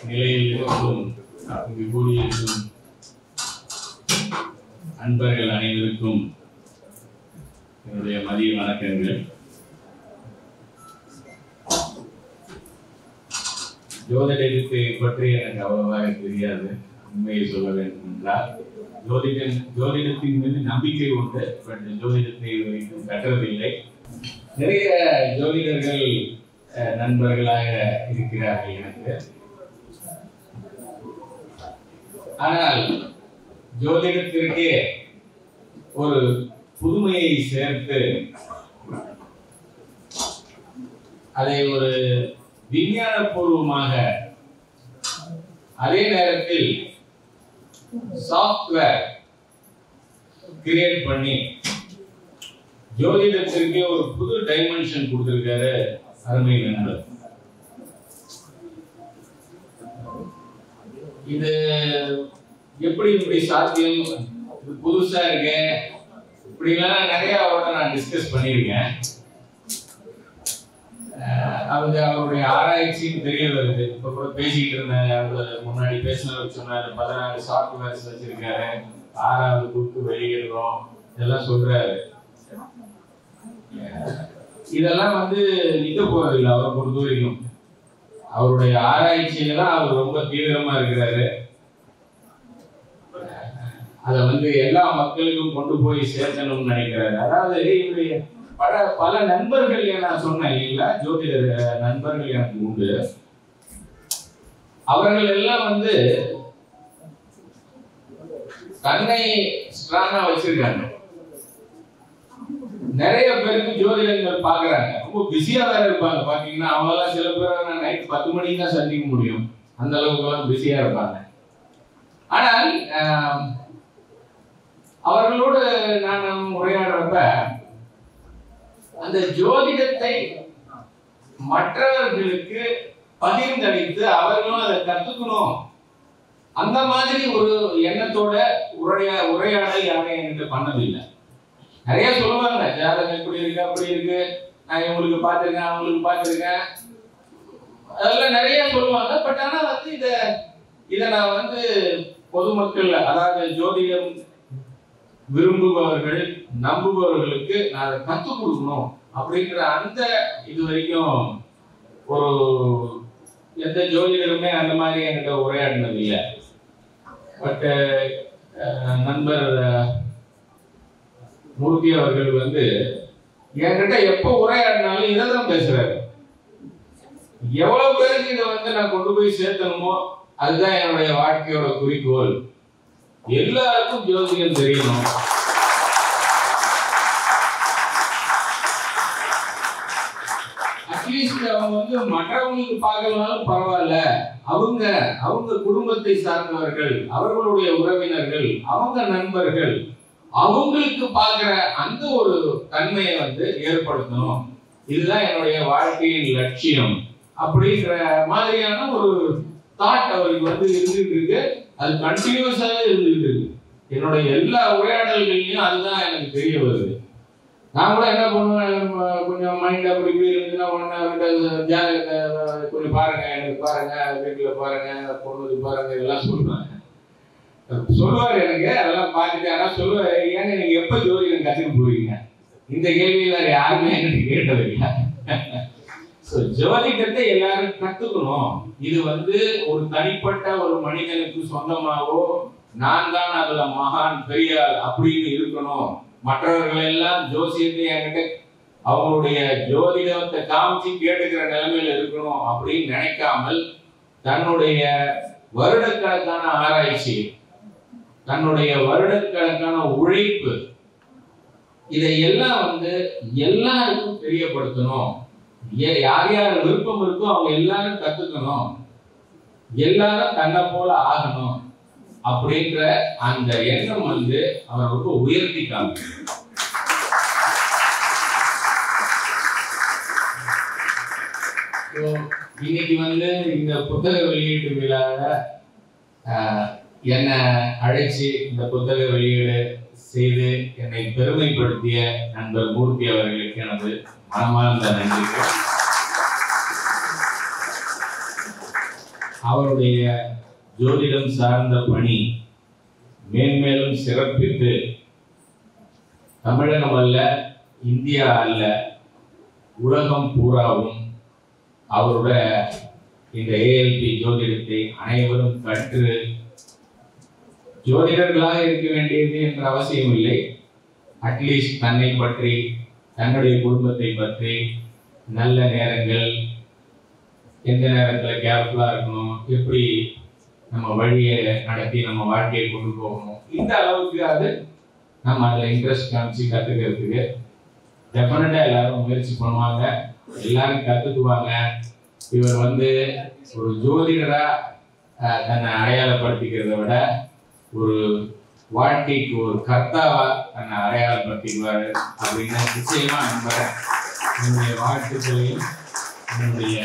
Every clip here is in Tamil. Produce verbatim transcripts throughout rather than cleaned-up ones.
நிலையில் இருக்கும் இங்கு கூடியிருக்கும் அன்பர்கள் அனைவருக்கும் என்னுடைய மதிய வணக்கங்கள். ஜோதிடத்தை பற்றி எனக்கு அவ்வளவாக தெரியாது. உண்மையை சொல்ல வேண்டும் என்றால் ஜோதிடன் ஜோதிடத்தின் மீது நம்பிக்கை உண்டு, பட் ஜோதிடத்தை வரைக்கும் கற்றதில்லை. நிறைய ஜோதிடர்கள் நண்பர்களாக இருக்கிறார்கள் எனக்கு. ஆனால் ஜோதிடத்திற்கே ஒரு புதுமையை சேர்த்து அதை ஒரு விஞ்ஞானபூர்வமாக, அதே நேரத்தில் சாஃப்ட்வேர் கிரியேட் பண்ணி ஜோதிடத்திற்கு ஒரு புது டைமென்ஷன் கொடுத்திருக்காரு அருமை நண்பர். இது எப்படி இப்படி சாத்தியம், புதுசா இருக்கு, இப்படிலாம் நிறைய அவரோட நான் டிஸ்கஸ் பண்ணியிருக்கேன். அவங்க அவருடைய ஆராய்ச்சின்னு தெரிய வருது. இப்ப கூட பேசிக்கிட்டு இருந்தேன், அவர் முன்னாடி பேசினவர் சொன்னாரு பதினாறு சாஃப்ட்வேர்ஸ் வச்சிருக்காரு, ஆறாவது புக்கு வெளியிடுறோம், இதெல்லாம் சொல்றாரு. இதெல்லாம் வந்து நிக்க போறதில்லை அவரை பொறுத்த வரைக்கும். அவருடைய ஆராய்ச்சியில தான் அவர் ரொம்ப தீவிரமா இருக்கிறாரு. அதை வந்து எல்லா மக்களுக்கும் கொண்டு போய் சேர்க்கணும்னு நினைக்கிறாரு. அதாவது இவருடைய பல பல நண்பர்கள் நான் சொன்னேன் இல்லைங்களா, ஜோதிட நண்பர்கள் எனக்கு உண்டு. அவர்கள் எல்லாம் வந்து தன்னை ஸ்ட்ராங்கா வச்சிருக்காங்க. நிறைய பேருக்கு ஜோதிடங்கள் பாக்குறாங்க, ரொம்ப பிஸியா வேற இருப்பாங்க. பாத்தீங்கன்னா அவங்க எல்லாம் சில பேர் நைட் பத்து மணிக்கு தான் சந்திக்க முடியும், அந்த அளவுக்கு எல்லாம் பிஸியா இருப்பாங்க. ஆனால் அவர்களோடு நான் உரையாடுறப்ப அந்த ஜோதிடத்தை மற்றவர்களுக்கு பகிர்ந்தளித்து அவர்களும் அதை கத்துக்கணும், அந்த மாதிரி ஒரு எண்ணத்தோட உரையா உரையாடல் யாரும் என்கிட்ட பண்ணதில்லை. நிறைய சொல்லுவாங்க, ஜாதகம் இப்படி இருக்கு அப்படி இருக்கு, நான் இவங்களுக்கு பார்த்துருக்கேன் அவங்களுக்கு பார்த்துருக்கேன், அதெல்லாம் நிறைய சொல்லுவாங்க. பட் ஆனா வந்து இத இதை நான் வந்து பொதுமக்கள், அதாவது ஜோதிடம் விரும்புபவர்கள் நம்புபவர்களுக்கு நான் அதை கற்றுக் கொடுக்கணும் அப்படிங்கிற அந்த இது வரைக்கும் ஒரு எந்த ஜோதிடருமே அந்த மாதிரி என்கிட்ட உரையாடினது இல்லை. பட் நண்பர் மூர்த்தி அவர்கள் வந்து என்கிட்ட எப்போ உரையாடினாலும் இதை தான் பேசுறாரு. எவ்வளவு பேருக்கு இதை வந்து நான் கொண்டு போய் சேர்த்தணுமோ அதுதான் என்னுடைய வாழ்க்கையோட குறிக்கோள். எல்லாருக்கும் ஜோதிடம் தெரியணும். அட்லீஸ்ட் அவங்க வந்து மற்றவங்களுக்கு பார்க்கலனாலும் பரவாயில்ல, அவங்க அவங்க குடும்பத்தை சார்ந்தவர்கள், அவர்களுடைய உறவினர்கள், அவங்க நண்பர்கள், அவங்களுக்கு பார்க்கிற அந்த ஒரு தன்மையை வந்து ஏற்படுத்தணும். இதுதான் என்னுடைய வாழ்க்கையின் லட்சியம் அப்படிங்கிற மாதிரியான ஒரு தாட் அவருக்கு வந்து இருந்துட்டு இருக்கு. அது கண்டினியூஸாக இருந்துட்டு இருக்கு. என்னுடைய எல்லா உரையாடல்களையும் அதுதான் எனக்கு தெரிய வருது. நான் கூட என்ன பண்ணுவேன், கொஞ்சம் மைண்ட் அப்படி இப்படி இருந்துச்சுன்னா ஒன்று ஜாதகத்தை கொஞ்சம் பாருங்க, எனக்கு பாருங்க, வீட்டில் பாருங்க, பொண்ணுக்கு பாருங்க, இதெல்லாம் சொல்லுவாங்க. சொல்லுவார் எனக்கு, அதெல்லாம் பார்த்துட்டு. ஆனால் சொல்லுவார், ஏங்க நீங்க எப்போ ஜோதிடம் கற்றுக்க போவீங்க? இந்த கேள்வியில யாருமே எனக்கு கேட்டதில்லை. ஜோதிடத்தை எல்லாரும் கத்துக்கணும். இது வந்து ஒரு தனிப்பட்ட ஒரு மனிதனுக்கு சொந்தமாகவோ நான் தான் அதுல மகான் பெரியார் அப்படின்னு இருக்கணும், மற்றவர்கள் எல்லாம் ஜோசியத்தை என்கிட்ட அவங்களுடைய ஜோதிடத்தை காமிச்சு கேட்டுக்கிற நிலைமையில இருக்கணும் அப்படின்னு நினைக்காமல் தன்னுடைய வருடக்கணக்கான ஆராய்ச்சி, தன்னுடைய வருடக்கணக்கான உழைப்பு, இதையெல்லாம் வந்து எல்லாருக்கும் தெரியப்படுத்தணும். யார் யார் விருப்பம் இருக்கோ அவங்க எல்லாரும் கத்துக்கணும், எல்லாரும் தன்னை போல ஆகணும் அப்படின்ற அந்த எண்ணம் வந்து அவர் ரொம்ப உயர்த்திக்காங்க. இன்னைக்கு வந்து இந்த புத்தக வெளியீட்டு விழாவை என்னை அழைச்சி இந்த புத்தக வெளியீடு செய்து என்னை பெருமைப்படுத்திய நண்பர் மூர்த்தி அவர்களுக்கு எனது மனமார்ந்த நன்றி. அவருடைய ஜோதிடம் சார்ந்த பணி மேன்மேலும் சிறப்பித்து தமிழகம் அல்ல, இந்தியா அல்ல, உலகம் பூராவும் அவருடைய இந்த ஏஎல்பி ஜோதிடத்தை அனைவரும் கற்று ஜோதிடர்களாக இருக்க வேண்டியது என்ற அவசியம் இல்லை. அட்லீஸ்ட் தன்னை பற்றி, தன்னுடைய குடும்பத்தை பற்றி, நல்ல நேரங்கள், எந்த நேரத்தில் கேர்ஃபுல்லாக இருக்கணும், எப்படி நம்ம வழியை நடத்தி நம்ம வாழ்க்கையை கொண்டு போகணும், இந்த அளவுக்கு அது நம்ம அதில் இன்ட்ரெஸ்ட் காமிச்சு கற்றுக்கிறதுக்கு டெஃபினட்டாக எல்லாரும் முயற்சி பண்ணுவாங்க, எல்லாரும் கற்றுக்குவாங்க. இவர் வந்து ஒரு ஜோதிடராக தன்னை அடையாளப்படுத்திக்கிறத விட ஒரு வாழ்க்கைக்கு ஒரு கர்த்தாவா தன்னை அடையாளப்படுத்திக்குவார் அப்படின்னு நிச்சயமா நம்புறேன். என்னுடைய வாழ்த்துக்களையும் என்னுடைய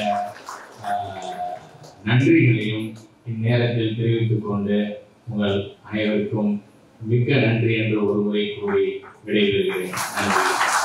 நன்றிகளையும் இந்நேரத்தில் தெரிவித்துக் கொண்டு உங்கள் அனைவருக்கும் மிக்க நன்றி என்று ஒரு முறை கூறி விடைபெறுகிறேன். நன்றி.